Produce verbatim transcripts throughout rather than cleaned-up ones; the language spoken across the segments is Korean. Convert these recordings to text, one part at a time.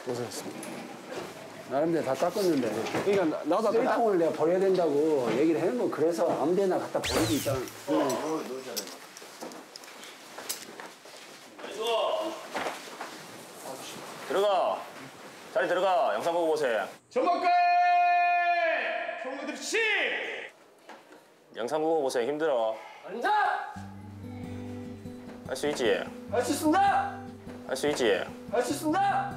고생했습니다. 나름대로 다 닦았는데. 그러니까 나, 나도 아까 쓰레기통을 내가 버려야 된다고 얘기를 해놓은 거 그래서 아무데나 갖다 버리고 있잖아. 어, 들어가. 자리 들어가. 영상 보고 보세요. 정막갈 총무들 씨. 영상 보고 보세요. 힘들어. 앉아! 할 수 있지? 할 수 있습니다! 할 수 있지? 할 수 있습니다!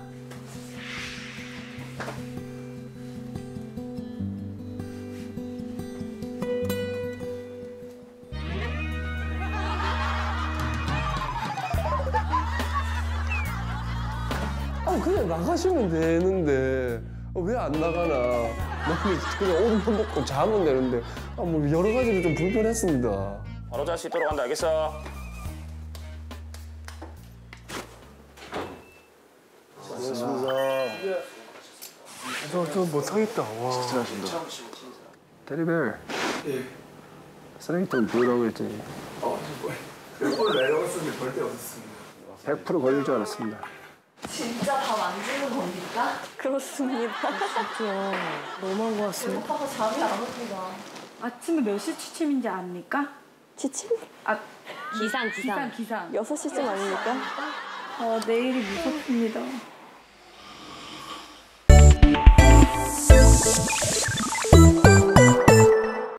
아, 그냥 나가시면 되는데 왜 안 나가나. 나는 그냥 옷만 벗고 자면 되는데 아, 뭐 여러 가지로 좀 불편했습니다. 바로 잘 수 있도록 한다. 알겠어? 고맙습니다. 저, 저 못하겠다. 와. 잘하신다. 테리벨. 예. 쓰레기통 부으라고 했더니. 어, 몇 번을 내려갔었는데 절대 없었습니다. 백 퍼센트 걸릴 줄 알았습니다. 진짜 밥 안 주는 겁니까? 그렇습니다. 진짜 너무한 것 같습니다. 배고파서 잠이 안 옵니다. 아침에 몇 시 취침인지 압니까? 지침? 아, 기상, 기상, 기상. 여섯 시쯤 아닙니까? 아, 내일이 무섭습니다.